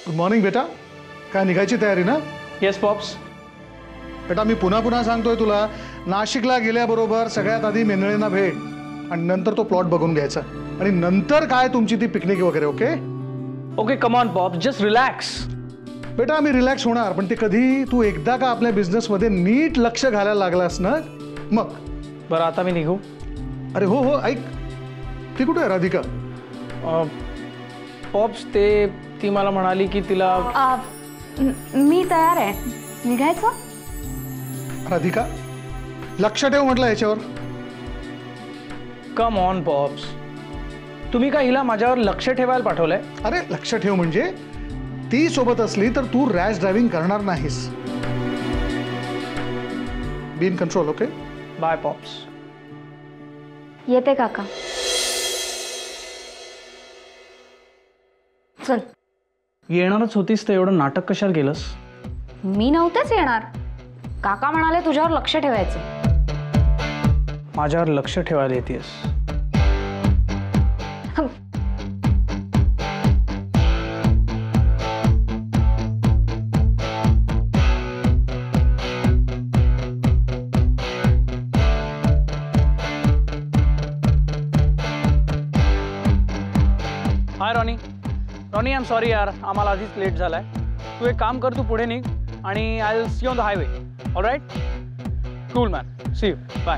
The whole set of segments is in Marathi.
गुड मॉर्निंग बेटा. काय निघायची तयारी ना? Yes pops. बेटा मी पुन्हा पुन्हा सांगतोय तुला, नाशिकला गेल्याबरोबर सगळ्यात आधी मेंदळेंना भेट आणि नंतर तो प्लॉट बघून घ्यायचा आणि नंतर काय तुमची ती पिकनिक वगैरे. Okay okay come on pop, just relax. बेटा आम्ही रिलॅक्स होणार, पण ते कधी तू एकदा का आपल्या बिझनेसमध्ये नीट लक्ष घालायला लागलास ना मग. बरं आता मी निघू? अरे हो हो, ऐक, ती कुठे आहे राधिका? पॉप्स ती मला म्हणाली की तिला मी तयार आहे, निघायचं. राधिका लक्ष ठेव म्हटलं याच्यावर. कम ऑन पॉप्स, तुम्ही का हिला माझ्यावर लक्ष ठेवायला पाठवलंय? अरे लक्ष ठेव म्हणजे ती सोबत असली तर तू रॅश ड्रायव्हिंग करणार नाहीस. Be in control. Okay bye pops. येते काका. चल. येणारच होतीस तर एवढं नाटक कशाला केलंस? मी नव्हतेच येणार, काका म्हणाले तुझ्यावर लक्ष ठेवायचं. माझ्यावर लक्ष ठेवायला येतेस? Hi Ronnie. Ronnie I am sorry यार, आम्हाला आधीच लेट झालाय. तू एक काम कर, तू पुढे निघ आणि I will see on the highway. Alright? Cool man, see you, bye.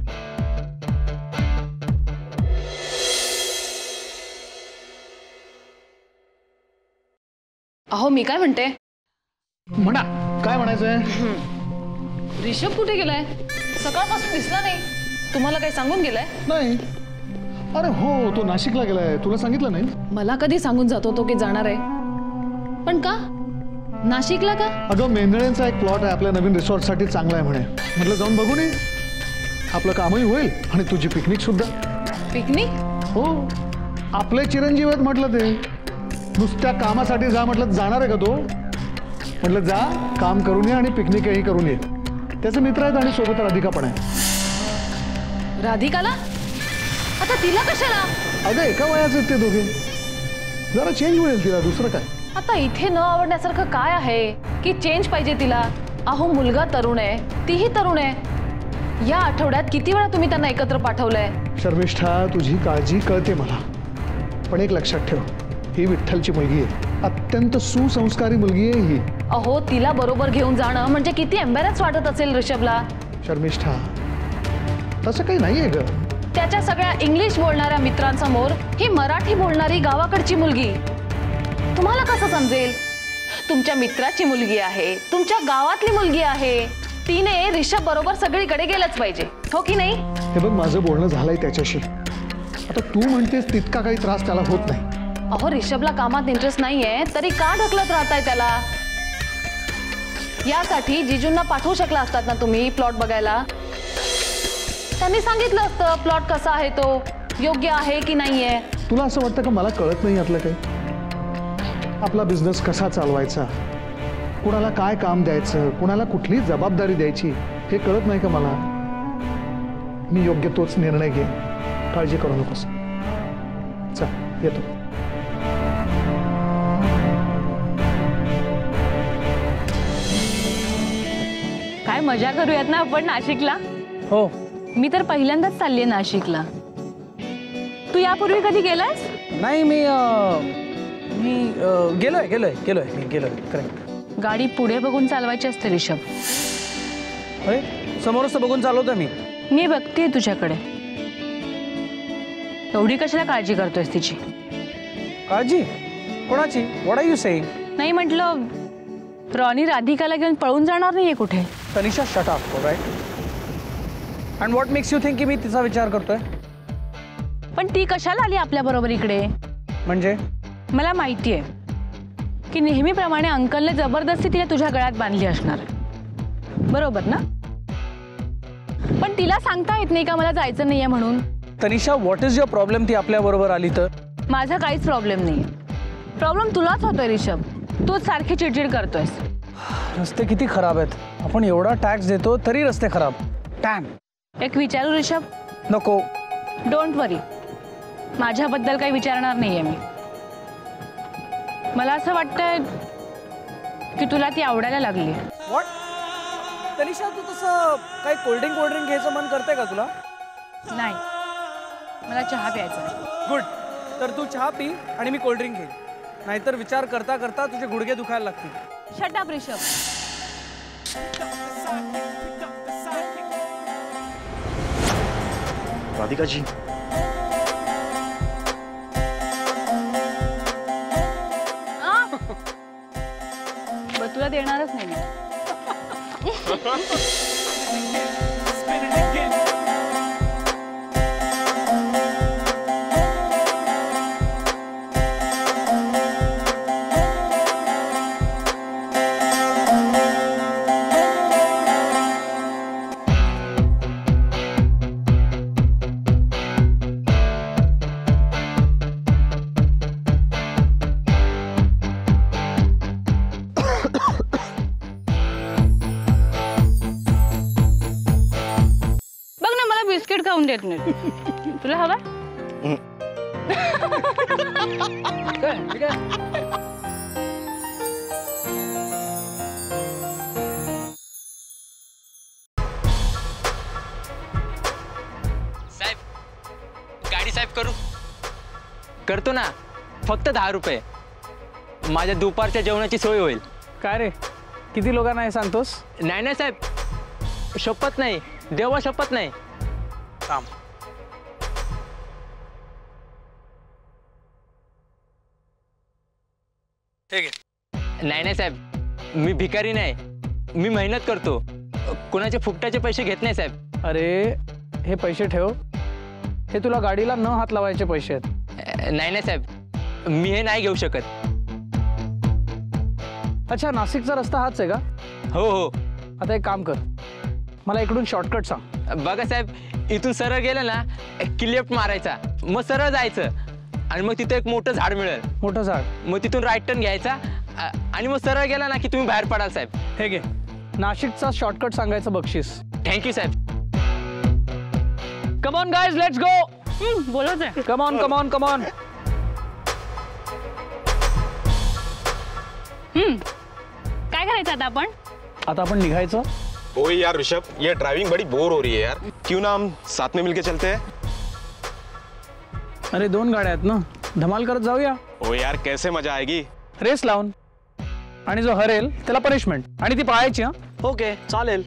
अहो मी काय म्हणते, म्हणा काय म्हणायचंय. ऋषभ कुठे गेलाय? सकाळपासून दिसला नाही. तुम्हाला काही सांगून गेलाय? नाही. अरे हो, तो नाशिकला गेलाय, तुला सांगितलं नाही? मला कधी सांगून जातो तो की जाणार आहे, पण का नाशिकला का? अगं मेंदळेंचा एक प्लॉट आहे आपल्या नवीन रिसॉर्टसाठी, चांगला आहे म्हणे. म्हटलं जाऊन बघून ये, आपलं कामही होईल आणि तुझी पिकनिक सुद्धा. पिकनिक? हो, आपले चिरंजीव आहेत म्हटलं. ते नुसत्या कामासाठी जा म्हटलं, जाणार आहे का तो? म्हटलं जा, काम करून ये आणि पिकनिकही करून ये. त्याचे मित्र आहेत आणि सोबत राधिका पण आहे. राधिकाला? आता तिला कशाला? अगं एका वयाचे ते दोघे, जरा चेंज होईल तिला, दुसरं काय. आता इथे न आवडण्यासारखं काय आहे की चेंज पाहिजे तिला? अहो मुलगा तरुण आहे, तीही तरुण आहे. या आठवड्यात किती वेळा तुम्ही त्यांना एकत्र पाठवलंय? शर्मिष्ठा तुझी काळजी कळते मला, पण एक लक्षात ठेव, ही विठ्ठलची मुलगी आहे, अत्यंत सुसंस्कारी मुलगी आहे ही. अहो तिला बरोबर घेऊन जाणं म्हणजे किती एम्बॅरस वाटत असेल ऋषभला. शर्मिष्ठा तसं काही नाहीये ग. त्याच्या सगळ्या इंग्लिश बोलणाऱ्या मित्रांसमोर ही मराठी बोलणारी गावाकडची मुलगी तुम्हाला कसं समजेल? तुमच्या मित्राची मुलगी आहे, तुमच्या गावातली मुलगी आहे. तिने ऋषभ बरोबर सगळीकडे गेलंच पाहिजे, हो की नाही? हे बघ, माझं बोलणं झालंय त्याच्याशी. आता तू म्हणतेस तितका काही त्रास त्याला होत नाही. अहो ऋषभला कामात इंटरेस्ट नाहीये तरी का ढकलत राहताय त्याला? यासाठी जिजूंना पाठवू शकला असतात ना तुम्ही प्लॉट बघायला. त्यांनी सांगितलं असतं प्लॉट कसा आहे, तो योग्य आहे की नाहीये. तुला असं वाटतं का मला कळत नाही यातलं काही? आपला बिझनेस कसा चालवायचा, कुणाला काय काम द्यायचं, कुणाला कुठली जबाबदारी द्यायची, हे कळत नाही का मला? मी योग्य तोच निर्णय घे, काळजी करू नकोस. चल येतो. काय मजा करूयात ना आपण नाशिकला. हो. मी तर पहिल्यांदाच चालली आहे नाशिकला. तू यापूर्वी कधी गेलास? नाही, मी गेलोय करेक्ट. गाडी पुढे बघून चालवायची असते ऋषभ. होय, समोरच बघून चालवतोय मी. मी बघतेय तुझ्याकडे. एवढी कशाला काळजी करतोयस तिची? काळजी कोणाची? What are you saying? नाही म्हटलं, रॉनी राधिकाला घेऊन पळून जाणार नाहीये कुठे. Tanisha shut up, right? And what makes you think की मी तिचा विचार करतोय? पण ती कशाला आली आपल्या बरोबर इकडे? म्हणजे मला माहिती आहे की नेहमीप्रमाणे अंकलने जबरदस्ती तिला तुझ्या गळ्यात बांधली असणार, बरोबर ना? पण तिला सांगता येत नाही का मला जायचं नाहीये म्हणून? Tanisha, what is your problem? ती आपल्या बरोबर आली तर? माझा काहीच प्रॉब्लेम नाही. प्रॉब्लेम तुलाच होतोय ऋषभ. तूच सारखी चिडचिड करतोयस. रस्ते किती खराब आहेत. आपण एवढा टॅक्स देतो तरी रस्ते खराब. टॅम. एक विचारू ऋषभ? नको. डोंट वरी, माझ्याबद्दल काही विचारणार नाहीये मी. मला असं वाटतंय की तुला ती आवडायला लागली. व्हॉट? तनिषा, तू तसं काही कोल्ड्रिंक घ्यायचं मन करतंय का तुला? नाही, मला चहा प्यायचा आहे. गुड. तर तू चहा पी आणि मी कोल्ड्रिंक घेईन. नाहीतर विचार करता करता तुझे गुडघे दुखायला लागतील. Shut up Rishabh. राधिका जी, तुला देणारच नाही मी. बिस्किट खाऊन देत नाही. तुला हवा? ठीक आहे. साहेब, गाडी साहेब करू? करतो ना, फक्त 10 रुपये. माझ्या दुपारच्या जेवणाची सोय होईल. काय रे, किती लोकांना हे सांगतोस? नाही नाही साहेब, शपथ नाही, देवा शपथ नाही. थांब. ठीक आहे. नाही नाही साहेब, मी भिकारी नाही, मी मेहनत करतो. कोणाचे फुकटाचे पैसे घेत नाही साहेब. अरे, हे पैसे ठेव. हे तुला गाडीला न हात लावायचे पैसे आहेत. नाही नाही साहेब, मी हे नाही घेऊ शकत. अच्छा, नाशिकचा रस्ता हाच आहे का? हो हो. आता एक काम कर, मला इकडून शॉर्टकट सांग. बघा साहेब, इथून सरळ गेलं ना की लेफ्ट मारायचा, मग सरळ जायचं आणि मग तिथं एक मोठं झाड मिळेल. मोठं झाड? मग तिथून राईट टर्न घ्यायचा आणि मग सरळ गेला ना की तुम्ही बाहेर पडाल साहेब. हे घे, नाशिकचा शॉर्टकट सांगायचं बक्षीस. थँक्यू साहेब. Come on guys, let's go. बोलत आहे. Come on come on come on. काय करायचं आता आपण? आता आपण निघायचं. ओए यार ऋषभ, ये ड्राइविंग बड़ी बोर हो रही है यार. क्यों ना हम साथ में मिलके चलते हैं? अरे, 2 गाड्या आहेत ना, धमाल करत जाऊया. ओए यार, कैसे मजा आएगी. रेस लावून, आणि जो हरेल त्याला पनिशमेंट, आणि ती पाळायची. हा, ओके, चालेल.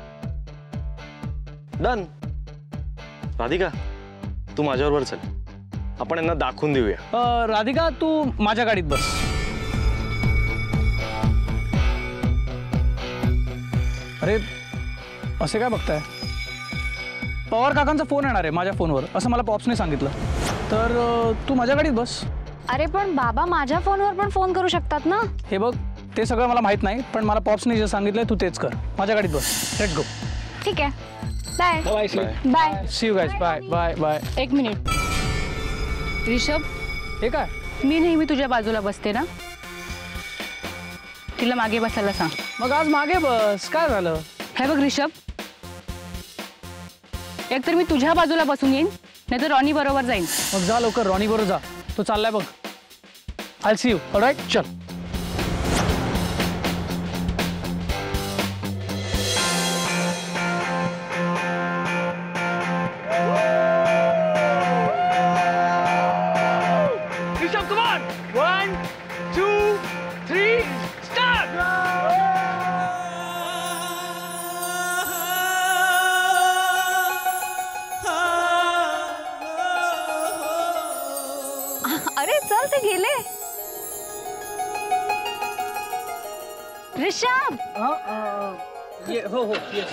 डन. राधिका, तू माझ्याबरोबर चल, आपण यांना दाखवून देऊया. राधिका, तू माझ्या गाडीत बस. अरे, असे काय बघताय? पवार काकांचा फोन येणार आहे माझ्या फोनवर, असं मला पॉप्सने सांगितलं. तर तू माझ्या गाडीत बस. अरे पण बाबा माझ्या फोनवर पण फोन करू शकतात ना. हे बघ, ते सगळं मला माहित नाही, पण मला पॉप्सने जे सांगितलंय तू तेच कर. माझ्या गाडीत बस. Let's go. ठीक आहे, bye bye. Bye. See you guys. Bye bye bye. एक मिनिट ऋषभ, हे काय? मी नेहमी तुझ्या बाजूला बसते ना, तिला मागे बसायला सांग. मग आज मागे बस. काय झालं? हे बघ ऋषभ, एकतर मी तुझ्या बाजूला बसून येईन, नाहीतर रॉनी बरोबर जाईन. मग जा लवकर, रॉनी बरोबर जा. तो चाललाय बघ. I C you. ऑलराइट, चल. Rishabh, come on. 1, 2, 3, start. अरे चल, ते गेले. ऋषभ, हो हो, येस.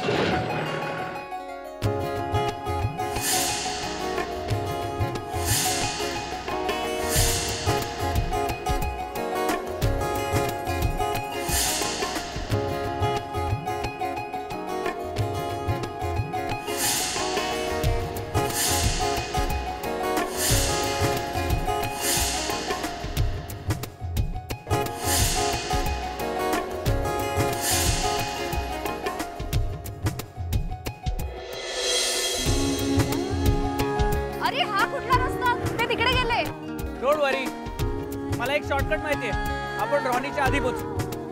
शॉर्टकट माहितीये, आपण रॉनीच्या आधी पोहोचू.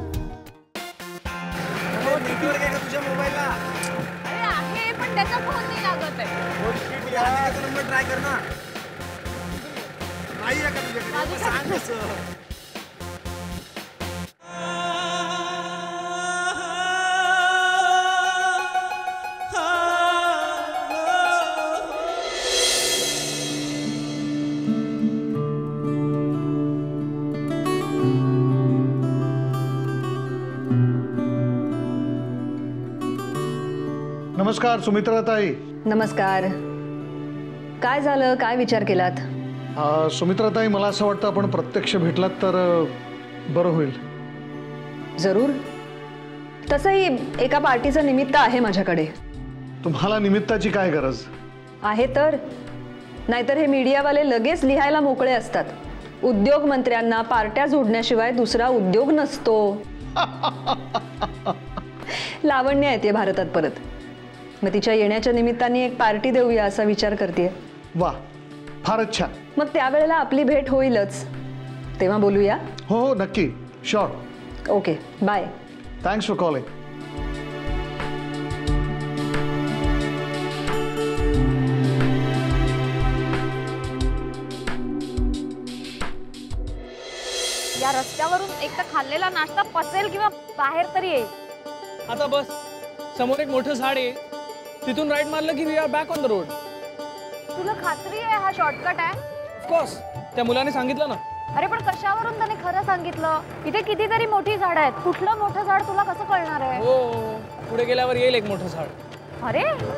तुझ्या मोबाईलला अरे आहे पण त्याचा फोन नाही लागत आहे. नंबर ट्राय कर ना. नाही का तुझ्याकडे सांग कसं. नमस्कार सुमित्राताई. नमस्कार. काय झालं, काय विचार केलात? सुमित्राताई, मला असं वाटतं आपण प्रत्यक्ष भेटलात तर बरं होईल. जरूर. तसंही एका पार्टीचं निमित्त आहे माझ्याकडे. तुम्हाला निमित्ताची काय गरज आहे तर? नाहीतर हे मीडियावाले लगेच लिहायला मोकळे असतात, उद्योग मंत्र्यांना पार्ट्या जोडण्याशिवाय दुसरा उद्योग नसतो. लावण्य येते भारतात परत, मग तिच्या येण्याच्या निमित्ताने एक पार्टी देऊया असा विचार करते. वा, फारच छान. मग त्यावेळेला आपली भेट होईलच, तेव्हा बोलूया. हो हो, नक्की. Sure. Okay, bye. Thanks for calling. या रस्त्यावरून एक तर खाल्लेला नाश्ता पचेल किंवा बाहेर तरी येईल. आता बस, समोर एक मोठं झाड आहे, तिथून राईट मारलं की we are back on the road. तुला खात्री आहे हा शॉर्टकट आहे? ऑफकोर्स, त्या मुलाने सांगितलं ना. अरे पण कशावरून त्याने खरं सांगितलं? इथे कितीतरी मोठी झाड आहेत, कुठलं मोठं झाड तुला कसं कळणार आहे? हो, पुढे गेल्यावर येईल एक मोठं झाड. अरे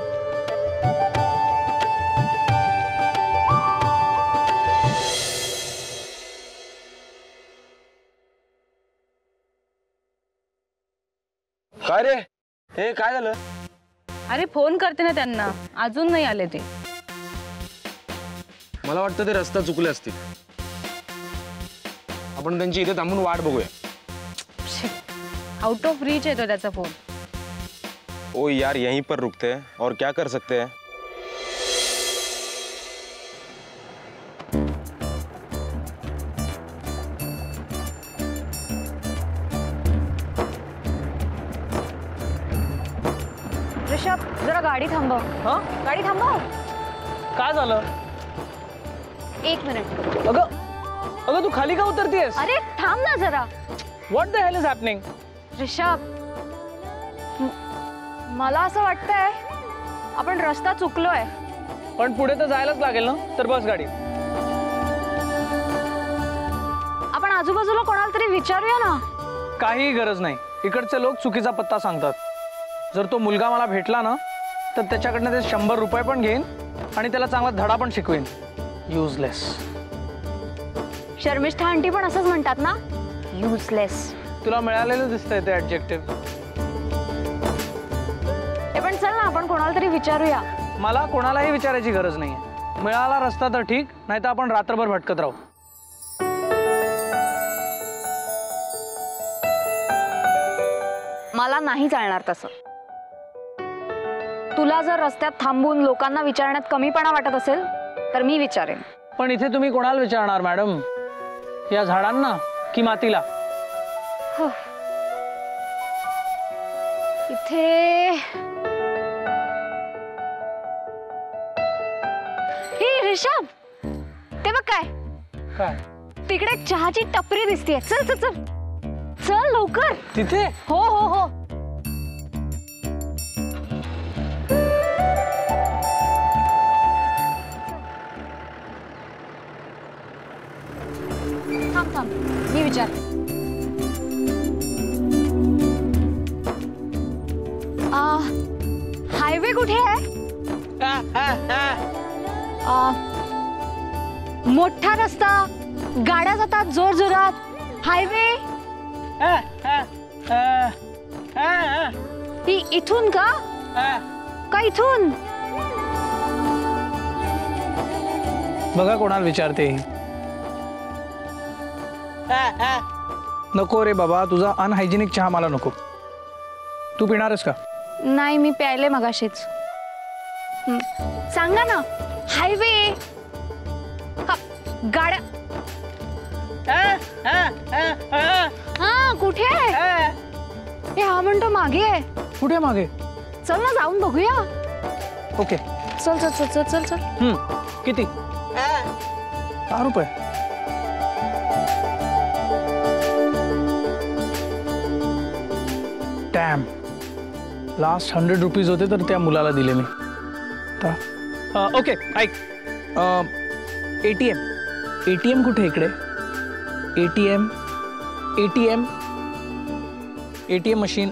काय रे, हे काय झालं? अरे फोन करते ना त्यांना, अजून नाही आले ते. मला वाटतं ते रस्ता चुकले असतील. आपण त्यांची इथे थांबून वाट बघूया. आउट ऑफ रीच येतो त्याचा फोन. ओ यार, यहीं पर रुकते हैं और क्या कर सकते हैं. ऋषभ, जरा गाडी थांबव. हा, गाडी थांबव. काय झालं? 1 मिनिट. अगं अगं, तू खाली का उतरतीयस? अरे थांब ना जरा. What the hell is happening? Rishabh, मला असं वाटतंय आपण रस्ता चुकलोय. पण पुढे तर जायलाच लागेल ना, तर बस गाडी. आपण आजूबाजूला कोणाला तरी विचारूया ना. काही गरज नाही, इकडचे लोक चुकीचा पत्ता सांगतात. जर तो मुलगा मला भेटला ना, तर त्याच्याकडनं ते 100 रुपये पण घेईन आणि त्याला चांगला धडा पण शिकवेन. युजलेस. शर्मिष्ठा आंटी पण असंच म्हणतात ना, युजलेस. तुला मिळालेलं दिसतंय ते ऍडजेक्टिव्ह. हे पण चल ना, आपण कोणाला तरी विचारूया. मला कोणालाही विचारायची गरज नाहीये. मिळाला रस्ता तर ठीक, नाही तर आपण रात्रभर भटकत राहू. मला नाही चालणार तसं. तुला जर रस्त्यात थांबून लोकांना विचारण्यात कमीपणा वाटत असेल तर मी विचारेन. पण इथे तुम्ही कोणाला विचारणार मॅडम? या झाडांना की मातीला? इथे हे ऋषभ, ते बघ काय काय? तिकडे चहाची टपरी दिसतेय. चल चल चल चल लवकर. तिथे? हो हो हो. थांब थांब, मी विचारते. हायवे कुठे आहे? मोठा रस्ता, गाड्या जातात जोर जोरात. हायवे इथून का? का इथून? बघा कोणाला विचारते. नको रे बाबा, तुझा अनहायजेनिक चहा मला नको. तू पिणारस का? नाही, मी प्यायले मगाशीच. सांगा ना. हायवे, गाड्या हा कुठे आहे? हे हा म्हणतो मागे आहे. कुठे मागे? चल ना जाऊन बघूया. ओके. चल चल चल चल चल चल. किती? 10 रुपये. डॅम, लास्ट 100 रुपीज होते तर त्या मुलाला दिले मी. ओके ऐक, ATM. ATM कुठे इकडे? ATM machine.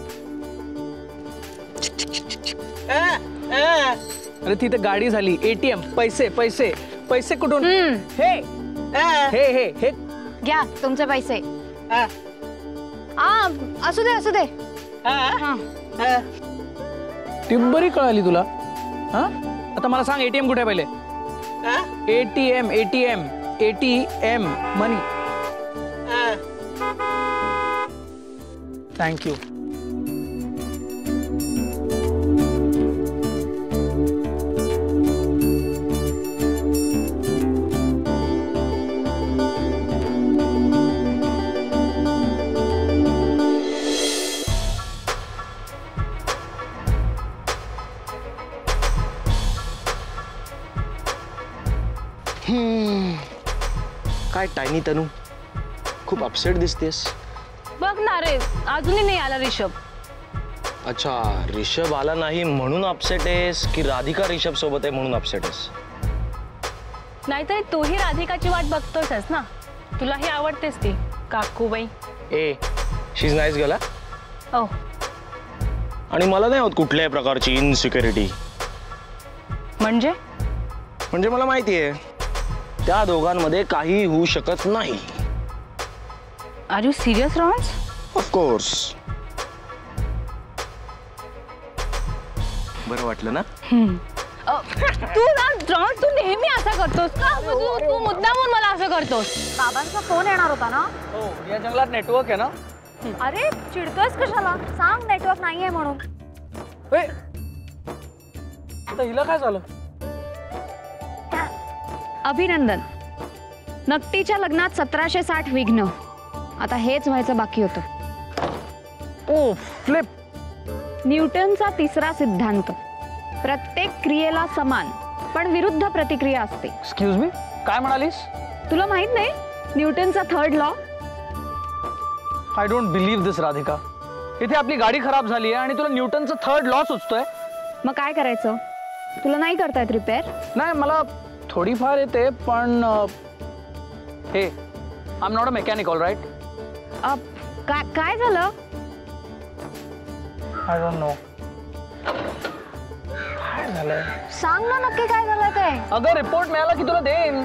अरे तिथे गाडी झाली. ATM. पैसे पैसे पैसे कुठून? हे हे हे हे घ्या तुमचे पैसे. असू दे असू दे. ती बरी कळाली तुला. हा आता मला सांग ATM कुठे आहे पहिले? ATM money. थँक्यू. काय टायनी तनू, खूप अपसेट दिसतेस. बघ ना रे, अजूनही नाही आला रिषभ. अच्छा, ऋषभ आला नाही म्हणून अपसेट आहेस की राधिका ऋषभ सोबत आहे म्हणून अपसेट आहेस? नाहीतरी तूही राधिकाची वाट बघतोयस ना. तुलाही आवडतेस ती काकूबाई. ए, शी इज नाईस गर्ल. ओ, आणि मला नाही होत कुठल्याही प्रकारची इनसिक्युरिटी. म्हणजे मला माहिती आहे त्या दोघांमध्ये काही होऊ शकत नाही. Are you serious Rons? Of course. बरं वाटलं ना? तू ना रॉन्स, तू नेहमी असं करतोस का? तू मुद्दामून मला असं करतोस. बाबांचा फोन येणार होता ना. हो, या जंगलात नेटवर्क आहे ना. अरे चिडतोयस कशाला? सांग नेटवर्क नाहीये म्हणून. आता हिला काय झालं? अभिनंदन, नकटीच्या लग्नात 1760 विघ्न. आता हेच व्हायचं बाकी होतं. ओ फ्लिप. न्यूटनचा तिसरा सिद्धांत, प्रत्येक क्रियेला समान पण विरुद्ध प्रतिक्रिया असते. एक्सक्यूज मी, काय म्हणालीस? तुला माहित नाही न्यूटनचा third law? I don't believe this Radhika. इथे आपली गाडी खराब झाली आहे आणि तुला न्यूटनचा थर्ड लॉ सुचतोय. मग काय करायचं? तुला नाही करता येत रिपेअर? नाही, मला थोडीफार येते पण हे I am not a mechanic. All right. काय झालं? I don't know. काय झालंय? सांग ना नक्की काय झालंय ते. अगं रिपोर्ट मिळाला की तुला देईन.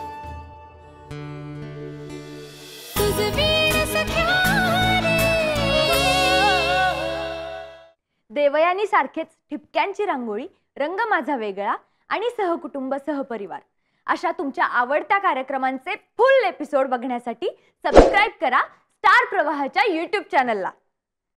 देवयानी सारखेच ठिपक्यांची रांगोळी, रंग माझा वेगळा आणि सहकुटुंब सहपरिवार अशा तुमच्या आवडत्या कार्यक्रमांचे फुल एपिसोड बघण्यासाठी सबस्क्राईब करा स्टार प्रवाहाच्या YouTube चॅनलला.